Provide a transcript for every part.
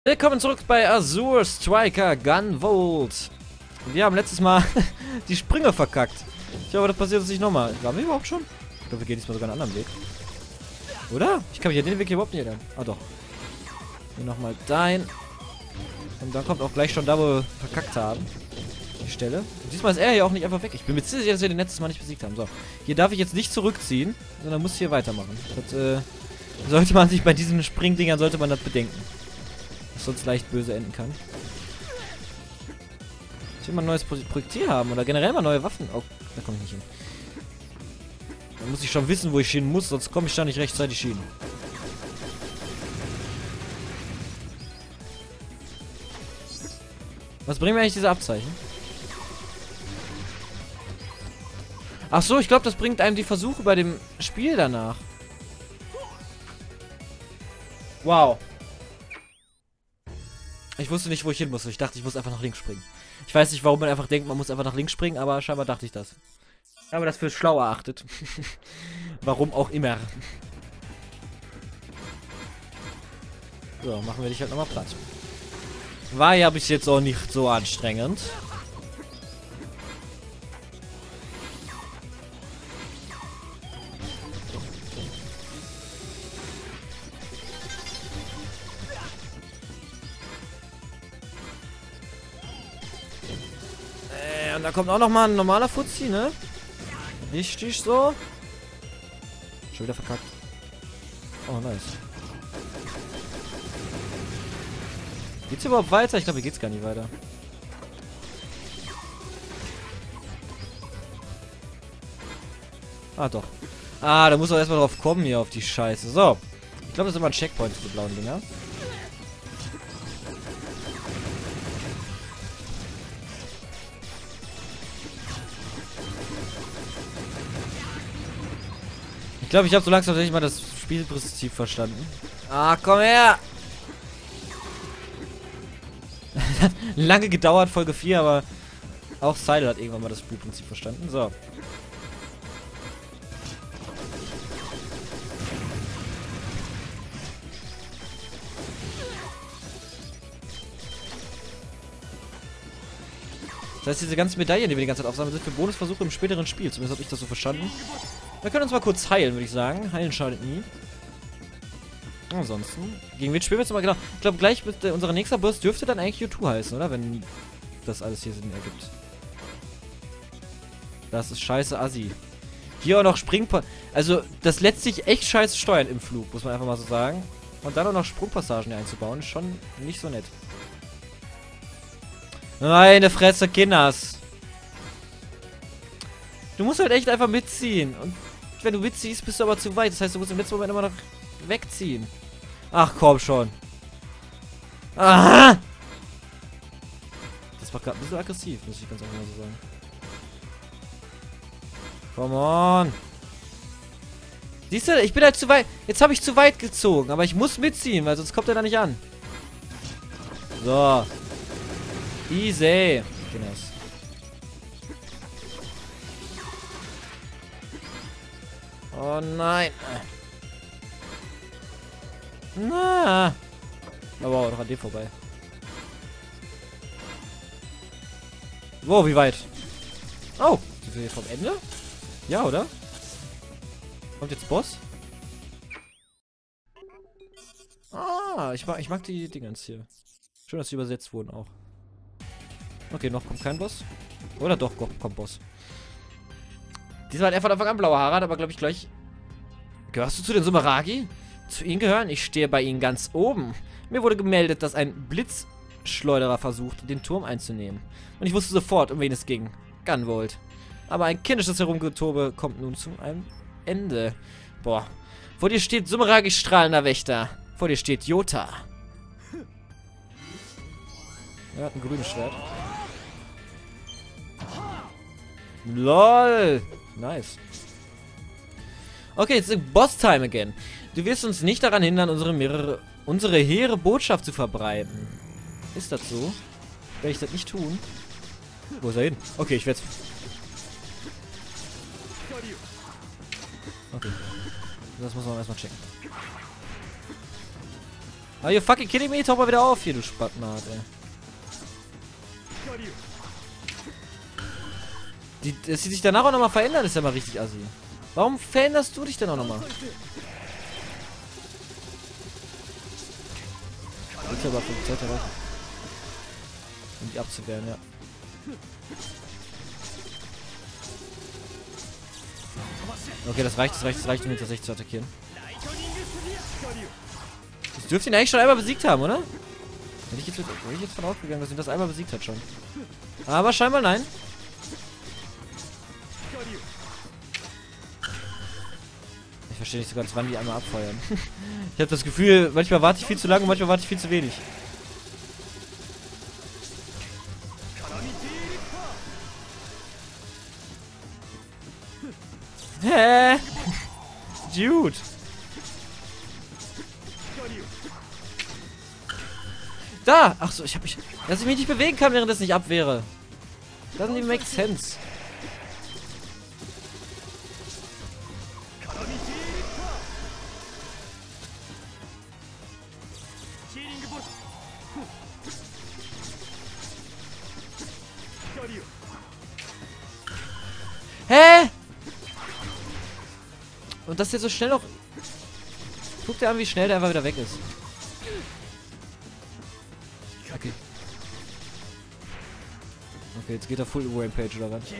Willkommen zurück bei Azure Striker Gunvolt. Wir haben letztes Mal die Sprünge verkackt. Ich hoffe, das passiert uns nicht nochmal. Waren wir überhaupt schon? Ich glaube, wir gehen diesmal sogar einen anderen Weg. Oder? Ich kann mich an den Weg hier überhaupt nicht erinnern. Ah, doch. Hier nochmal dahin. Und dann kommt auch gleich schon da, wo wir verkackt haben. Die Stelle. Und diesmal ist er hier auch nicht einfach weg. Ich bin mir sicher, dass wir den letztes Mal nicht besiegt haben. So. Hier darf ich jetzt nicht zurückziehen, sondern muss hier weitermachen. Das, sollte man sich bei diesen Springdingern, sollte man das bedenken. Was sonst leicht böse enden kann. Ich will mal ein neues Projektil haben oder generell mal neue Waffen. Oh, da komme ich nicht hin. Da muss ich schon wissen, wo ich hin muss, sonst komme ich da nicht rechtzeitig hin. Was bringen mir eigentlich diese Abzeichen? Ach so, ich glaube, das bringt einem die Versuche bei dem Spiel danach. Wow. Ich wusste nicht, wo ich hin muss. Ich dachte, ich muss einfach nach links springen. Ich weiß nicht, warum man einfach denkt, man muss einfach nach links springen, aber scheinbar dachte ich das. Ich habe das für schlau erachtet. Warum auch immer. So, machen wir dich halt nochmal platt. War ja bis jetzt auch nicht so anstrengend. Und da kommt auch nochmal ein normaler Fuzzi, ne? Richtig so. Schon wieder verkackt. Oh, nice. Geht's überhaupt weiter? Ich glaube, hier geht's gar nicht weiter. Ah, doch. Ah, da muss man erstmal drauf kommen hier auf die Scheiße. So. Ich glaube, das ist immer ein Checkpoint für die blauen Dinger. Ich glaube, ich habe so langsam tatsächlich mal das Spielprinzip verstanden. Ah, komm her! Hat lange gedauert, Folge 4, aber auch Seidel hat irgendwann mal das Spielprinzip verstanden. So. Das heißt, diese ganzen Medaillen, die wir die ganze Zeit aufsammeln, sind für Bonusversuche im späteren Spiel. Zumindest habe ich das so verstanden. Wir können uns mal kurz heilen, würde ich sagen. Heilen schadet nie. Ansonsten. Gegen wen spielen wir jetzt mal genau? Ich glaube, gleich mit unserer nächster Boss dürfte dann eigentlich U2 heißen, oder? Wenn das alles hier Sinn ergibt. Das ist scheiße assi. Hier auch noch Also, das lässt sich echt scheiße steuern im Flug, muss man einfach mal so sagen. Und dann auch noch Sprungpassagen einzubauen, ist schon nicht so nett. Meine Fresse, Kinders. Du musst halt echt einfach mitziehen. Und wenn du mitziehst, bist du aber zu weit. Das heißt, du musst im letzten Moment immer noch wegziehen. Ach, komm schon. Aha! Das war gerade ein bisschen aggressiv, muss ich ganz einfach mal so sagen. Come on. Siehst du, ich bin halt zu weit. Jetzt habe ich zu weit gezogen, aber ich muss mitziehen, weil sonst kommt er da nicht an. So. Easy. Genau. Oh nein. Na. Aber auch noch an dem vorbei. Wow, wie weit? Oh, sind wir hier vom Ende? Ja, oder? Kommt jetzt Boss? Ah, ich mag die Dingens hier. Schön, dass sie übersetzt wurden auch. Okay, noch kommt kein Boss. Oder doch, kommt Boss. Diesmal hat er von Anfang an blaue Haare, aber glaube ich gleich... Gehörst du zu den Sumeragi? Zu ihnen gehören? Ich stehe bei ihnen ganz oben. Mir wurde gemeldet, dass ein Blitzschleuderer versucht, den Turm einzunehmen. Und ich wusste sofort, um wen es ging. Gunvolt. Aber ein kindisches Herumgetobe kommt nun zu einem Ende. Boah. Vor dir steht Sumeragi strahlender Wächter. Vor dir steht Jota. Er hat ein grünes Schwert. LOL. Nice. Okay, jetzt ist Boss-Time again. Du wirst uns nicht daran hindern, unsere hehre Botschaft zu verbreiten. Ist das so? Werde ich das nicht tun? Wo ist er hin? Okay, ich werde es... Okay. Das muss man erstmal checken. Are you fucking kidding me? Tauch mal wieder auf hier, du Spattnat, ey. Dass sie sich danach auch nochmal verändern, ist ja mal richtig assi. Warum veränderst du dich denn auch nochmal? Ich aber für die Zeit erreichen. Um die abzuwehren, ja. Okay, das reicht, um ihn tatsächlich zu attackieren. Das dürfte ihn eigentlich schon einmal besiegt haben, oder? Hätte ich jetzt von ausgegangen, dass ihn das einmal besiegt hat schon. Aber scheinbar nein. Ich verstehe nicht so ganz, wann die einmal abfeuern. Ich habe das Gefühl, manchmal warte ich viel zu lange und manchmal warte ich viel zu wenig. Hä? Dude. Da! Ach so, dass ich mich nicht bewegen kann, während das nicht abwehre. Doesn't even make sense. Hä? Und dass der so schnell noch... Guck dir an, wie schnell der einfach wieder weg ist. Okay. Okay, jetzt geht er full Rampage oder was?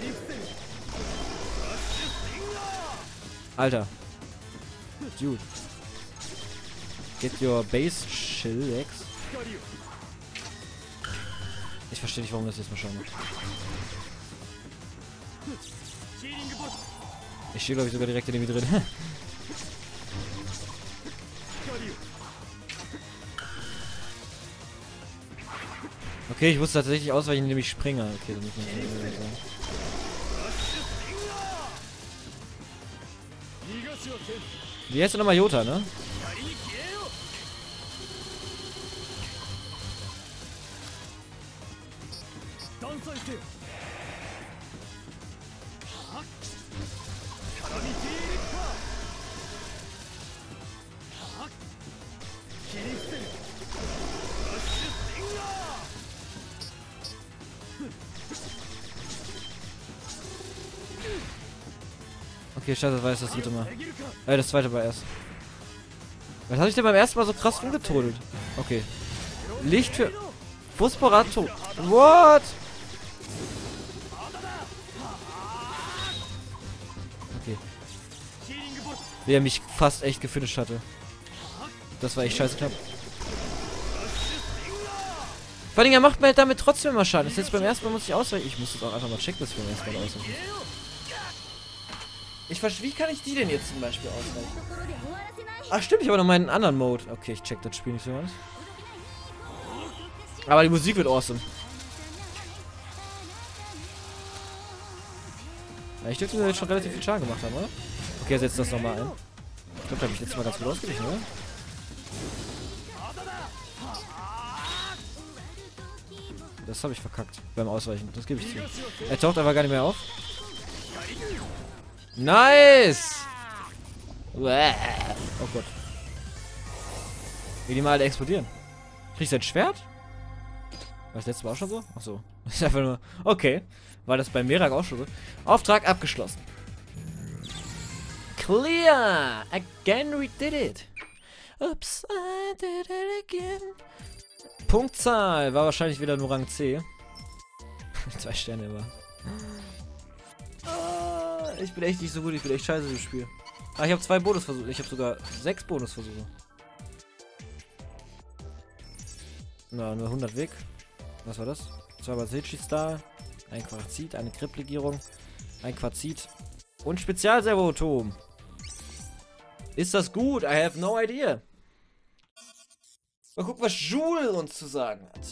Alter. Dude. Get your base chill, X. Ich verstehe nicht, warum das jetzt mal schauen macht. Ich stehe, glaube ich, sogar direkt in dem drin. Okay, ich muss tatsächlich ausweichen, indem ich springe. Okay, dann muss man das sagen. Wie heißt du nochmal? Jota, ne? Okay, scheiße, das war jetzt das dritte Mal. Das zweite war erst. Was habe ich denn beim ersten Mal so krass rumgetodelt? Okay. Licht für... Phosphorato. What? Okay. Wie er mich fast echt gefinisht hatte. Das war echt scheiße knapp. Vor allem, er macht mir halt damit trotzdem immer Schaden. Das jetzt beim ersten Mal muss ich ausweichen. Ich muss das auch einfach mal checken, dass ich beim ersten Mal ausweichen. Wie kann ich die denn jetzt zum Beispiel ausweichen? Ach stimmt, ich habe noch meinen anderen Mode. Okay, ich check das Spiel nicht so ganz. Aber die Musik wird awesome. Ja, ich dürfte jetzt schon relativ viel Schaden gemacht haben, oder? Okay, setzt das nochmal ein. Ich glaube, da habe ich letztes Mal ganz gut ausgeglichen, oder? Das habe ich verkackt beim Ausweichen. Das gebe ich zu. Er taucht einfach gar nicht mehr auf. Nice! Oh Gott. Wie die mal alle explodieren. Kriegst du ein Schwert? War das letzte Mal auch schon so? Achso. Das ist einfach nur... Okay. War das bei Merak auch schon so? Auftrag abgeschlossen. Clear! Again we did it. Oops, I did it again. Punktzahl war wahrscheinlich wieder nur Rang C. 2 Sterne immer. Ich bin echt nicht so gut, ich bin echt scheiße im Spiel. Ah, ich habe 2 Bonusversuche. Ich habe sogar 6 Bonusversuche. Na, nur 100 Weg. Was war das? 2 Basilchi-Star, ein Quarzit, eine Kripplegierung, ein Quarzit und Spezialservoatom. Ist das gut? I have no idea. Mal gucken, was Joule uns zu sagen hat.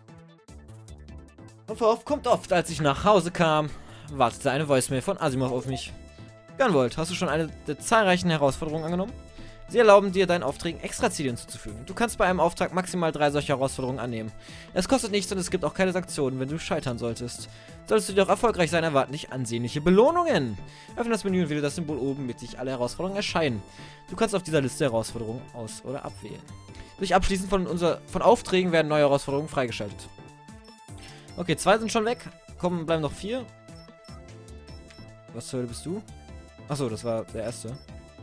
Und kommt oft, als ich nach Hause kam, wartete eine Voicemail von Asimov auf mich. Gunvolt, hast du schon eine der zahlreichen Herausforderungen angenommen? Sie erlauben dir, deinen Aufträgen Extraziele hinzuzufügen. Du kannst bei einem Auftrag maximal 3 solcher Herausforderungen annehmen. Es kostet nichts und es gibt auch keine Sanktionen, wenn du scheitern solltest. Solltest du jedoch erfolgreich sein, erwarten dich ansehnliche Belohnungen. Öffne das Menü und wähle das Symbol oben, mit sich alle Herausforderungen erscheinen. Du kannst auf dieser Liste Herausforderungen aus- oder abwählen. Durch Abschließen von Aufträgen werden neue Herausforderungen freigeschaltet. Okay, 2 sind schon weg. Kommen, bleiben noch 4. Was zur Hölle bist du? Achso, das war der erste.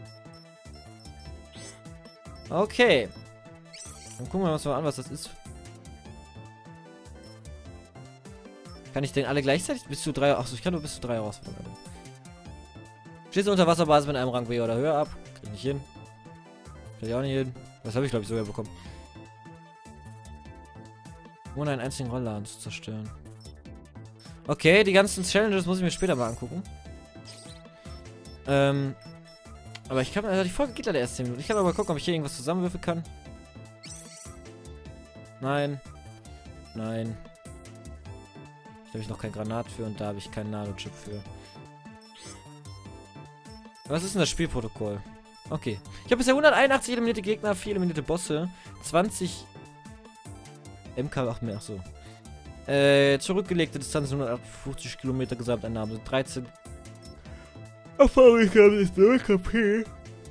Okay. Dann gucken wir uns mal an, was das ist. Kann ich denn alle gleichzeitig? Bis zu 3. Achso, ich kann nur bis zu 3 Herausforderungen. Schließe Unterwasserbasis mit einem Rang W oder höher ab. Krieg ich nicht hin. Krieg ich auch nicht hin. Das habe ich, glaube ich, sogar bekommen. Ohne einen einzigen Rollladen zu zerstören. Okay, die ganzen Challenges muss ich mir später mal angucken. Aber ich kann, also die Folge geht leider erst 10 Minuten. Ich kann aber mal gucken, ob ich hier irgendwas zusammenwürfeln kann. Nein. Nein. Da habe ich noch kein Granat für und da habe ich keinen Nanochip für. Was ist denn das Spielprotokoll? Okay. Ich habe bisher 181 eliminierte Gegner, 4 eliminierte Bosse, 20 MK, ach mehr, ach so. Zurückgelegte Distanz 158 Kilometer, Gesamteinnahmen sind 13. Erfahrungsgrad ist 0 KP.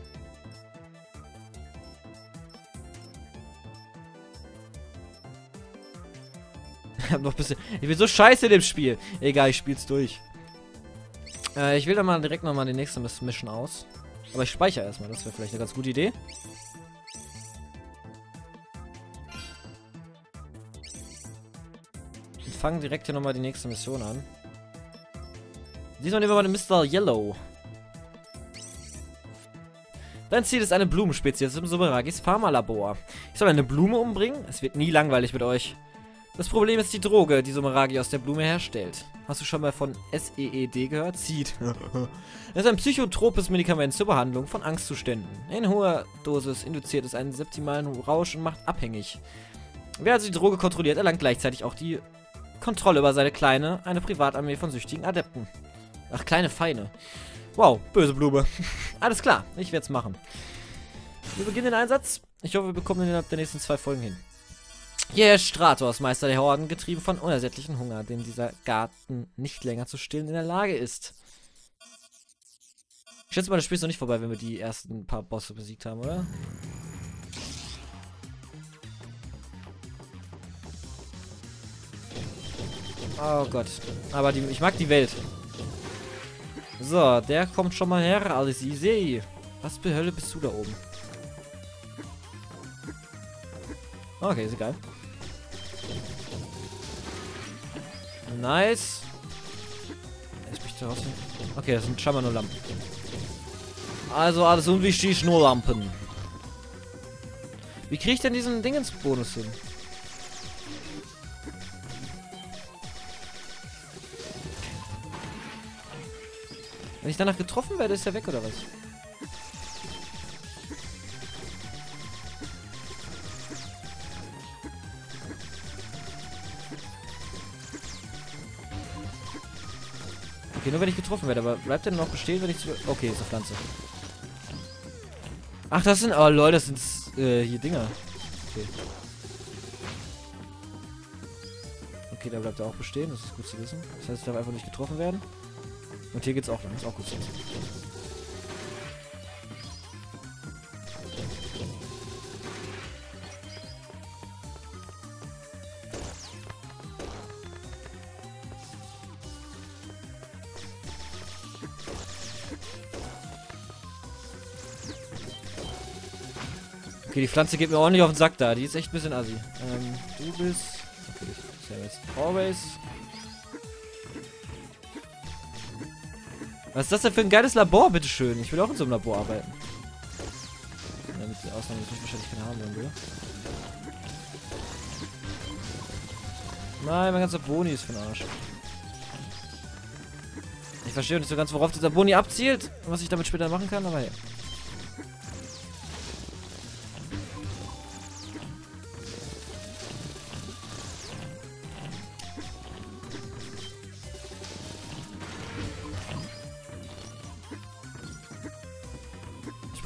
Ich hab noch ein bisschen. Ich bin so scheiße in dem Spiel. Egal, ich spiel's durch. Ich wähle dann mal direkt nochmal die nächste Mission aus. Aber ich speichere erstmal, das wäre vielleicht eine ganz gute Idee. Und fangen direkt hier nochmal die nächste Mission an. Diesmal nehmen wir mal den Mr. Yellow. Dein Ziel ist eine Blumenspezies im Sumeragis Pharmalabor. Ich soll eine Blume umbringen? Es wird nie langweilig mit euch. Das Problem ist die Droge, die Sumeragi aus der Blume herstellt. Hast du schon mal von SEED gehört? Seed. Es ist ein psychotropes Medikament zur Behandlung von Angstzuständen. In hoher Dosis induziert es einen septimalen Rausch und macht abhängig. Wer also die Droge kontrolliert, erlangt gleichzeitig auch die Kontrolle über seine eine Privatarmee von süchtigen Adepten. Ach, kleine Feine. Wow, böse Blume. Alles klar, ich werde es machen. Wir beginnen den Einsatz. Ich hoffe, wir bekommen ihn innerhalb der nächsten 2 Folgen hin. Hier ist Stratos, Meister der Horden, getrieben von unersättlichem Hunger, den dieser Garten nicht länger zu stillen in der Lage ist. Ich schätze mal, das Spiel ist noch nicht vorbei, wenn wir die ersten paar Bosse besiegt haben, oder? Oh Gott. Aber ich mag die Welt. So, der kommt schon mal her, alles easy. Was für Hölle bist du da oben? Okay, ist egal. Nice. Jetzt bin ich da raus. Okay, das sind scheinbar nur Lampen. Also alles unwichtig, nur Lampen. Wie kriege ich denn diesen Dingensbonus hin? Wenn ich danach getroffen werde, ist er weg, oder was? Okay, nur wenn ich getroffen werde, aber bleibt er noch bestehen, wenn ich zu... Okay, ist eine Pflanze. Ach, das sind... Oh, lol, das sind hier Dinger. Okay. Okay, da bleibt er auch bestehen, das ist gut zu wissen. Das heißt, ich darf einfach nicht getroffen werden. Und hier geht's auch lang, ist auch gut zu wissen. Okay, die Pflanze geht mir ordentlich auf den Sack da. Die ist echt ein bisschen assi. Du bist... Okay, das ist ja jetzt always... Was ist das denn für ein geiles Labor, bitteschön? Ich will auch in so einem Labor arbeiten. Ja, mit der Ausnahme, dass ich wahrscheinlich keine haben will. Nein, mein ganzer Boni ist für den Arsch. Ich verstehe nicht so ganz, worauf dieser Boni abzielt und was ich damit später machen kann, aber ja.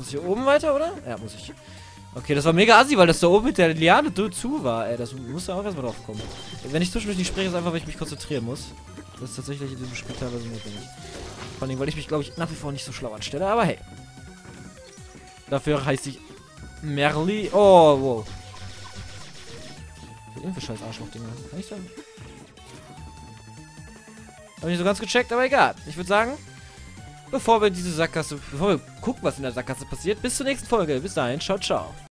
muss hier oben weiter, oder? Ja, muss ich. Okay, das war mega assi, weil das da oben mit der Liane zu war, ey. Das muss da auch erstmal drauf kommen. Wenn ich zwischendurch nicht spreche, ist einfach, weil ich mich konzentrieren muss. Das ist tatsächlich in diesem Spiel teilweise notwendig. Vor allem, weil ich mich, glaube ich, nach wie vor nicht so schlau anstelle, aber hey. Dafür heißt ich Merli. Oh, wow. Irgendwie scheiß Arschloch-Dinger. Kann ich sagen? Hab ich nicht so ganz gecheckt, aber egal. Ich würde sagen, bevor wir gucken, was in der Sackgasse passiert, bis zur nächsten Folge. Bis dahin, ciao, ciao.